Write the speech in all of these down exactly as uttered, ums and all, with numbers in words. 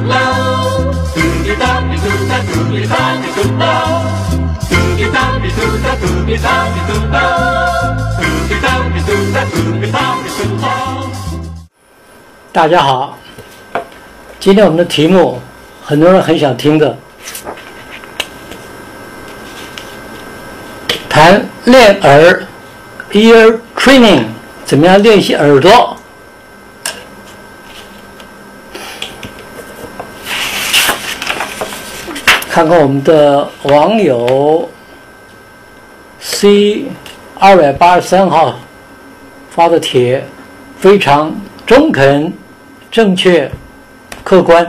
大家好，今天我们的题目很多人很想听的，谈练耳 ear training， 怎么样练习耳朵。看看我们的网友 C 二百八十三号发的帖，非常中肯、正确、客观。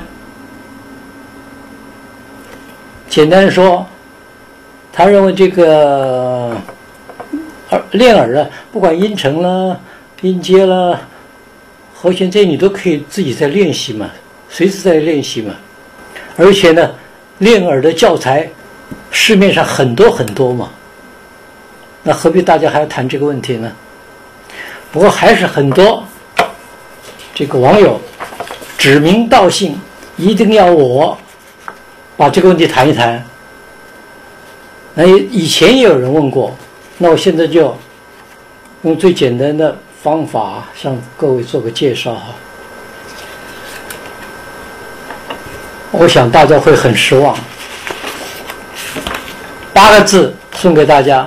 简单的说，他认为这个耳练耳啊，不管音程啦、音阶啦、和弦这些，你都可以自己在练习嘛，随时在练习嘛。而且呢，练耳的教材市面上很多很多嘛，那何必大家还要谈这个问题呢？不过还是很多这个网友指名道姓，一定要我把这个问题谈一谈。那以前也有人问过，那我现在就用最简单的方法向各位做个介绍哈。我想大家会很失望，八个字送给大家：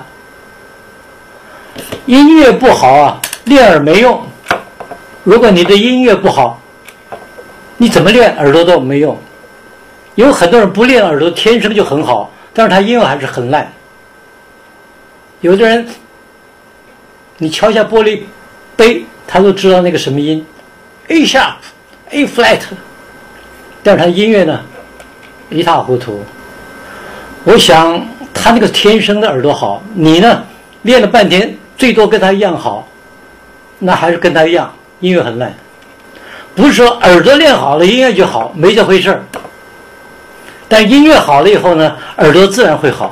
音乐不好啊，练耳没用。如果你的音乐不好，你怎么练耳朵都没用。有很多人不练耳朵天生就很好，但是他音乐还是很烂。有的人你敲一下玻璃杯，他都知道那个什么音 A sharp A flat， 但是他音乐呢一塌糊涂。我想他那个天生的耳朵好，你呢练了半天最多跟他一样好，那还是跟他一样音乐很烂。不是说耳朵练好了音乐就好，没这回事儿。但音乐好了以后呢，耳朵自然会好。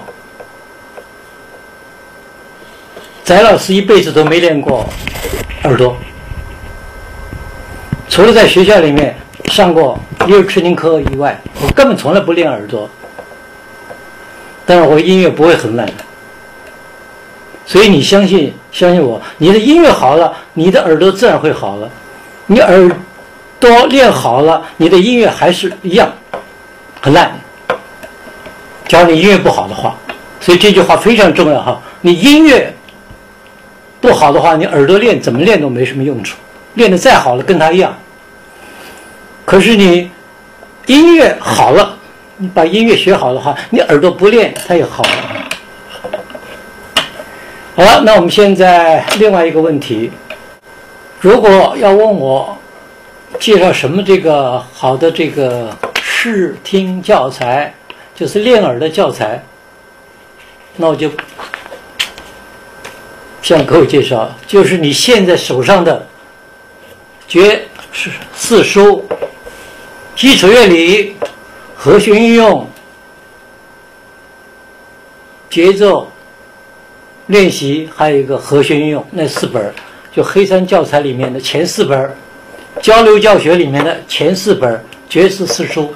翟老师一辈子都没练过耳朵，除了在学校里面上过ear training课以外，我根本从来不练耳朵。但是我音乐不会很烂，所以你相信相信我，你的音乐好了，你的耳朵自然会好了。你耳朵练好了，你的音乐还是一样很烂。假如你音乐不好的话，所以这句话非常重要哈。你音乐不好的话，你耳朵练怎么练都没什么用处，练得再好了跟他一样。可是你音乐好了，你把音乐学好的话，你耳朵不练它也好了。好了，那我们现在另外一个问题，如果要问我介绍什么这个好的这个视听教材，就是练耳的教材，那我就向各位介绍，就是你现在手上的爵士四书、基础乐理、和弦运用、节奏练习，还有一个和弦运用，那四本就黑山教材里面的前四本，交流教学里面的前四本爵士四书，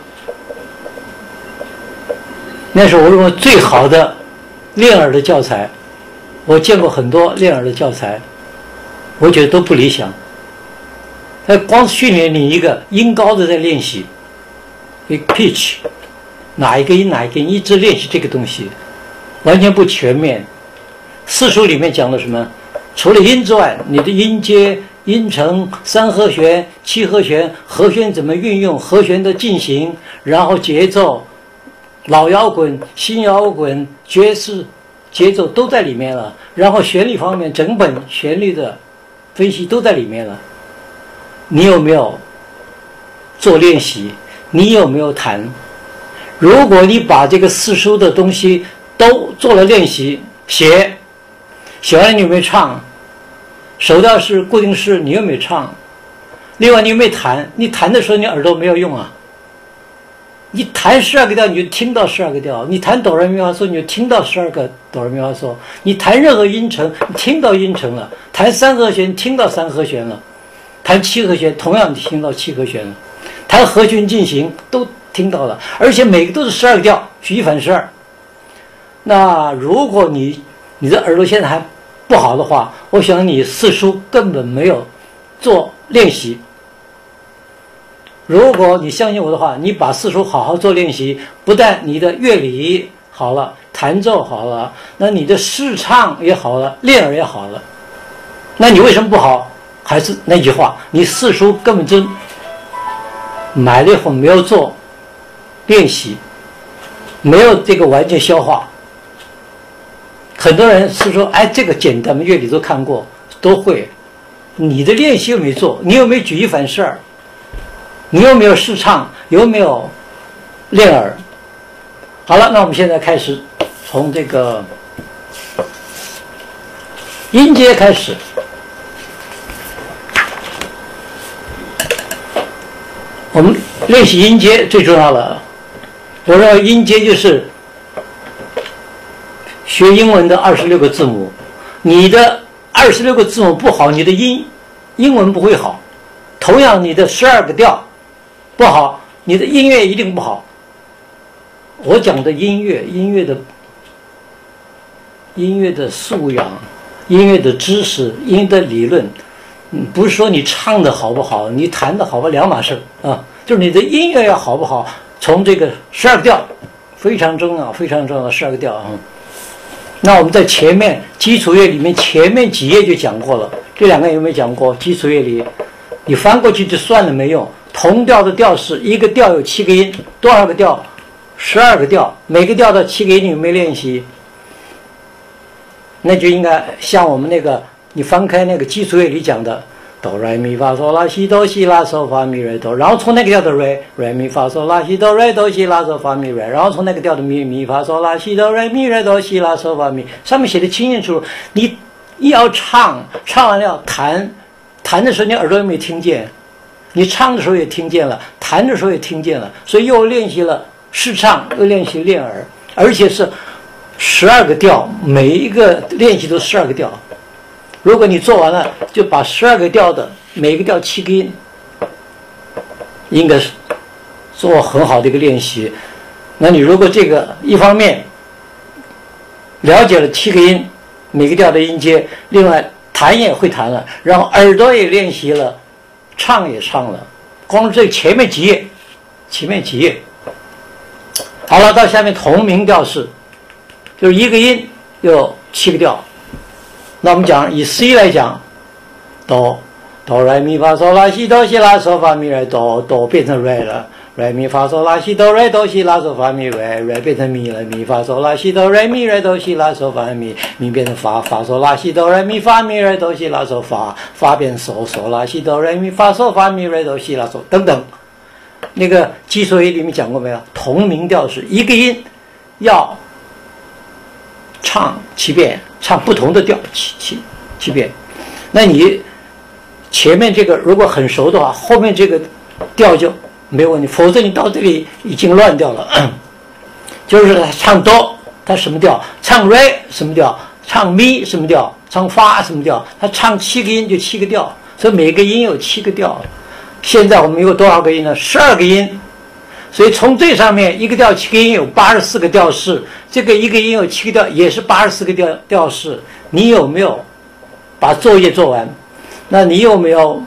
那是我认为最好的练耳的教材。我见过很多练耳的教材，我觉得都不理想。它光训练你一个音高的在练习，一个 pitch， 哪一个音哪一个音，一直练习这个东西，完全不全面。四书里面讲的什么？除了音之外，你的音阶、音程、三和弦、七和弦、和弦怎么运用，和弦的进行，然后节奏、老摇滚、新摇滚、爵士节奏都在里面了，然后旋律方面整本旋律的分析都在里面了。你有没有做练习？你有没有弹？如果你把这个四书的东西都做了练习，写写完了你有没有唱？手调式、固定式你有没有唱？另外你有没有弹？你弹的时候你耳朵没有用啊，你弹十二个调你就听到十二个调，你弹哆来咪发嗦你就听到十二个哆来咪发嗦，你弹任何音程你听到音程了，弹三和弦听到三和弦了，弹七和弦同样听到七和弦了。 弹和弦进行都听到了，而且每个都是十二个调，举一反十二。那如果你你的耳朵现在还不好的话，我想你四书根本没有做练习。如果你相信我的话，你把四书好好做练习，不但你的乐理好了，弹奏好了，那你的视唱也好了，练耳也好了。那你为什么不好？还是那句话，你四书根本就买了以后没有做练习，没有这个完全消化。很多人是说，哎，这个简单的乐理都看过，都会。你的练习又没做，你有没有举一反十二？你有没有视唱？有没有练耳？好了，那我们现在开始从这个音阶开始。我们练习音阶最重要了。我认为音阶就是学英文的二十六个字母。你的二十六个字母不好，你的音英文不会好。同样，你的十二个调不好，你的音乐一定不好。我讲的音乐，音乐的音乐的素养，音乐的知识，音乐的理论，嗯，不是说你唱的好不好，你弹的好不好两码事啊。就是你的音乐要好不好，从这个十二个调非常重要，非常重要的十二个调啊。那我们在前面基础乐里面前面几页就讲过了，这两个有没有讲过？基础乐理你翻过去就算了，没用。同调的调式，一个调有七个音，多少个调？十二个调，每个调的七个音你有没有练习？那就应该像我们那个，你翻开那个基础乐里讲的，哆来咪发嗦拉西哆西拉嗦发咪瑞哆，然后从那个调的瑞瑞咪发嗦拉西哆瑞哆西拉嗦发咪瑞，然后从那个调的咪咪发嗦拉西哆瑞咪瑞哆西拉嗦发咪，上面写的清清楚楚。你一要唱，唱完了要弹，弹的时候你耳朵有没有听见？你唱的时候也听见了，弹的时候也听见了，所以又练习了视唱，又练习练耳，而且是十二个调，每一个练习都十二个调。如果你做完了，就把十二个调的每个调七个音，应该是做很好的一个练习。那你如果这个一方面了解了七个音，每个调的音阶，另外弹也会弹了，然后耳朵也练习了，唱也唱了，光这前面几页，前面几页，好了，到下面同名调式，就是一个音有七个调。那我们讲以 C 来讲，哆哆来咪发嗦拉西哆西拉嗦发咪来哆哆变成瑞了，瑞咪发嗦拉西哆瑞哆西拉嗦发咪瑞，瑞变成咪了，咪发嗦拉西哆瑞咪瑞哆西拉嗦发咪，咪变成发，发嗦拉西哆瑞咪发咪瑞哆西拉嗦发，发变嗦嗦拉西哆瑞咪发嗦发咪瑞哆西拉嗦等等。那个基础乐里面讲过没有？同名调式，一个音要唱七遍，唱不同的调七七七遍。那你前面这个如果很熟的话，后面这个调就没有问题，否则你到这里已经乱掉了。就是唱哆，它什么调？唱瑞什么调？唱咪什么调？唱发什么调？它唱七个音就七个调，所以每个音有七个调。现在我们有多少个音呢？十二个音。所以从最上面一个调七个音有八十四个调式，这个一个音有七个调也是八十四个调调式。你有没有把作业做完？那你有没有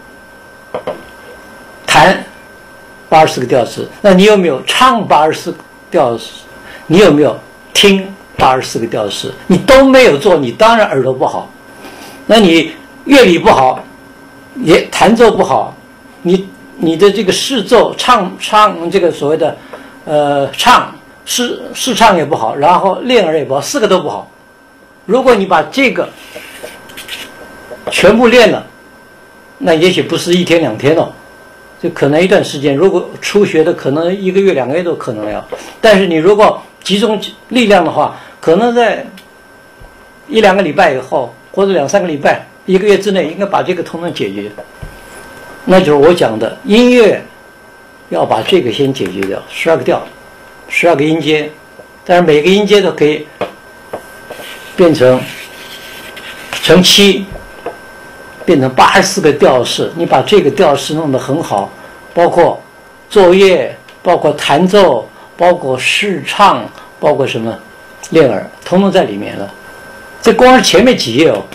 弹八十四个调式？那你有没有唱八十四个调式？你有没有听八十四个调式？你都没有做，你当然耳朵不好。那你乐理不好，也弹奏不好，你你的这个视奏唱唱这个所谓的呃唱视视唱也不好，然后练耳也不好，四个都不好。如果你把这个全部练了，那也许不是一天两天哦，就可能一段时间。如果初学的，可能一个月两个月都可能要。但是你如果集中力量的话，可能在一两个礼拜以后，或者两三个礼拜、一个月之内，应该把这个通通解决。那就是我讲的音乐，要把这个先解决掉，十二个调，十二个音阶，但是每个音阶都可以变成乘七，变成八十四个调式。你把这个调式弄得很好，包括作业，包括弹奏，包括试唱，包括什么练耳，统统在里面了。这光是前面几页哦。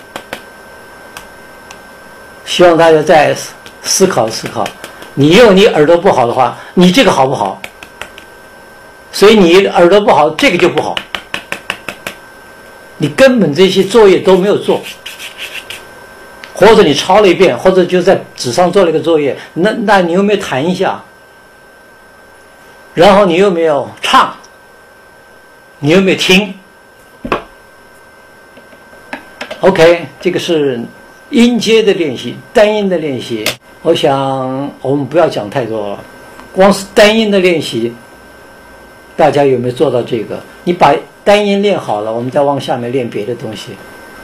希望大家再思考思考，你用你耳朵不好的话，你这个好不好？所以你耳朵不好，这个就不好。你根本这些作业都没有做，或者你抄了一遍，或者就在纸上做了一个作业，那那你有没有弹一下？然后你有没有唱？你有没有听 ？OK， 这个是音阶的练习，单音的练习。我想我们不要讲太多了，光是单音的练习，大家有没有做到这个？你把单音练好了，我们再往下面练别的东西。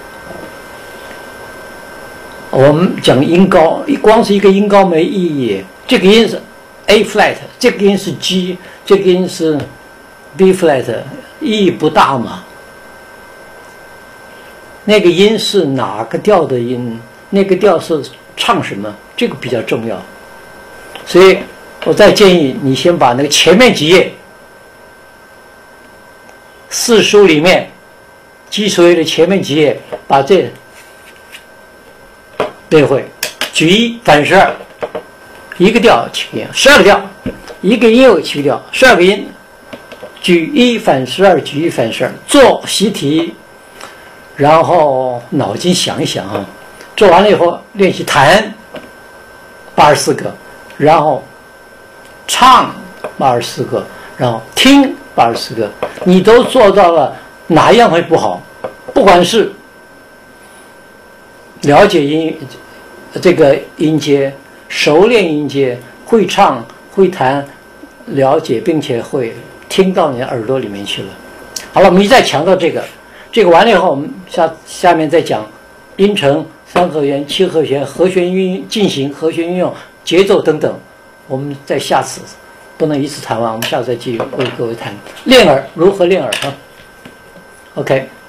我们讲音高，光是一个音高没意义。这个音是 A flat， 这个音是 G， 这个音是 B flat， 意义不大嘛。那个音是哪个调的音？那个调是唱什么？这个比较重要。所以我再建议你先把那个前面几页四书里面基础乐的前面几页把这练会。举一反十二，一个调七个音，十二个调，一个音有七个调，十二个音。举一反十二，举一反十二，做习题。然后脑筋想一想啊，做完了以后练习弹八十四个，然后唱八十四个，然后听八十四个，你都做到了，哪一样会不好？不管是了解音这个音阶，熟练音阶，会唱会弹，了解并且会听到你的耳朵里面去了。好了，我们一再强调这个。这个完了以后，我们下下面再讲音程、三和弦、七和弦、和弦运进行、和弦运用、节奏等等。我们在下次不能一次谈完，我们下次再继续为各位谈练耳如何练耳啊。OK。